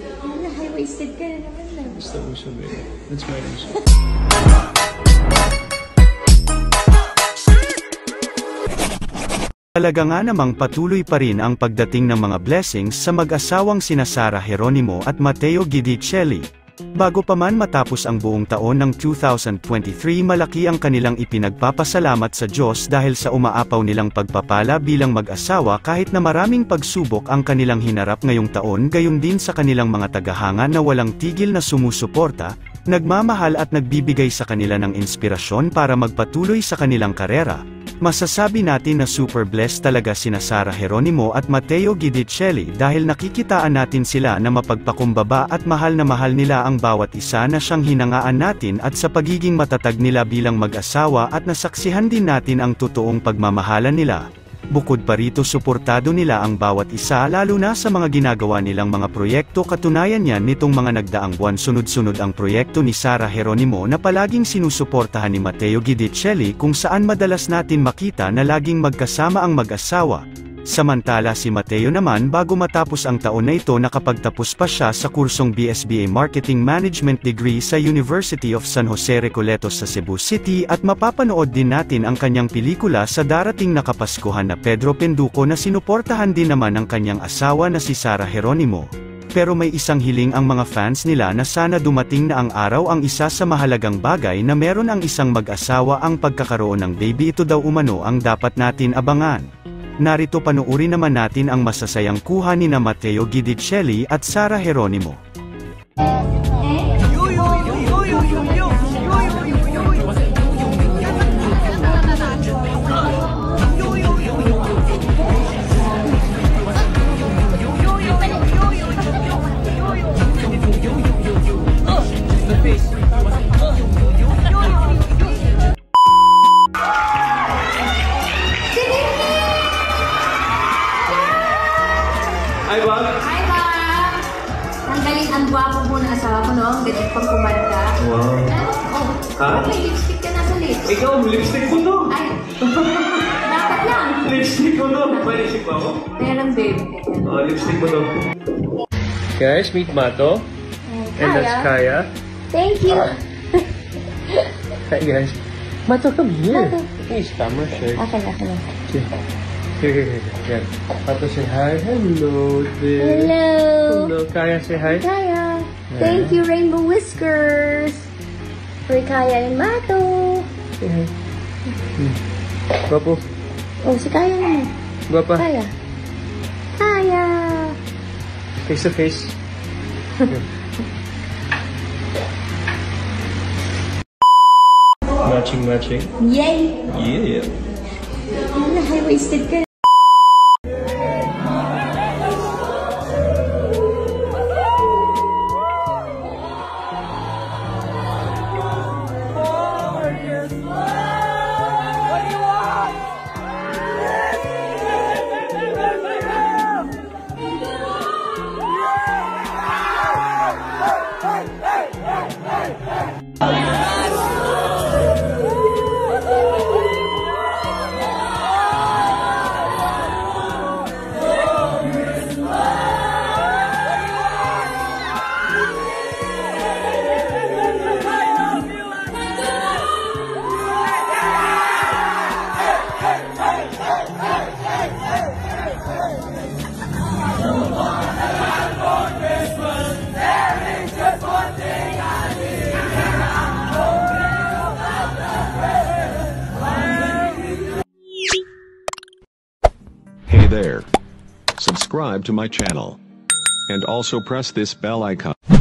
Wala, high-waisted ka na naman lang. Gusto mo siya, babe. Let's try mo siya. Talaga nga namang patuloy pa rin ang pagdating ng mga blessings sa mag-asawang sina Sara Geronimo at Matteo Guidicelli. Bago pa man matapos ang buong taon ng 2023, malaki ang kanilang ipinagpapasalamat sa Diyos dahil sa umaapaw nilang pagpapala bilang mag-asawa kahit na maraming pagsubok ang kanilang hinarap ngayong taon, gayon din sa kanilang mga tagahanga na walang tigil na sumusuporta, nagmamahal at nagbibigay sa kanila ng inspirasyon para magpatuloy sa kanilang karera. Masasabi natin na super blessed talaga sina Sara Geronimo at Matteo Guidicelli dahil nakikitaan natin sila na mapagpakumbaba at mahal na mahal nila ang bawat isa na siyang hinangaan natin at sa pagiging matatag nila bilang mag-asawa at nasaksihan din natin ang totoong pagmamahalan nila. Bukod pa rito, suportado nila ang bawat isa lalo na sa mga ginagawa nilang mga proyekto. Katunayan yan nitong mga nagdaang buwan, sunod-sunod ang proyekto ni Sara Geronimo na palaging sinusuportahan ni Matteo Guidicelli, kung saan madalas natin makita na laging magkasama ang mag-asawa. Samantala si Matteo naman, bago matapos ang taon na ito, nakapagtapos pa siya sa kursong BSBA Marketing Management degree sa University of San Jose Recoletos sa Cebu City, at mapapanood din natin ang kanyang pelikula sa darating na Kapaskuhan na Pedro Penduko na sinuportahan din naman ng kanyang asawa na si Sara Geronimo. Pero may isang hiling ang mga fans nila na sana dumating na ang araw, ang isa sa mahalagang bagay na meron ang isang mag-asawa, ang pagkakaroon ng baby. Ito daw umano ang dapat natin abangan. Narito, panuuri naman natin ang masasayang kuha ni na Matteo Guidicelli at Sara Geronimo. Hi, Bob! Hi, Bob! Ang galing, ang gwapo mo na asawa ko, no? Ang galing pang kumanta. Wow! Ha? May lipstick ka na sa lips. Ikaw, lipstick mo to! Ay! Dapat lang! Lipstick mo to! May lipstick ba ako? Meron, babe. Oh, lipstick mo to. Guys, meet Mato. And that's Kaya. Thank you! Hi, guys. Mato, come here. Mato. Please, camera shake. Okay. Okay. Here. Yan. Mato, say hi. Hello, dear. Hello! Kaya, say hi. Kaya! Thank you, Rainbow Whiskers! For Kaya and Mato! Say hi. Guwapo. Oh, si Kaya naman. Guwapa. Kaya! Kaya! Face to face. Matching. Yay! Yeah. Wala, high-waisted ka. Hey there. Subscribe to my channel. And also press this bell icon.